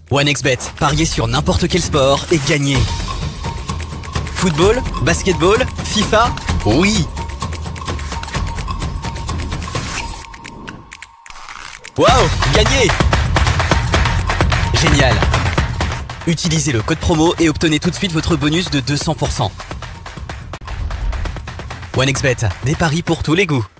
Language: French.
OneXBet, pariez sur n'importe quel sport et gagnez. Football, basketball, FIFA, oui. Waouh, gagné! Génial! Utilisez le code promo et obtenez tout de suite votre bonus de 200%. OneXBet, des paris pour tous les goûts.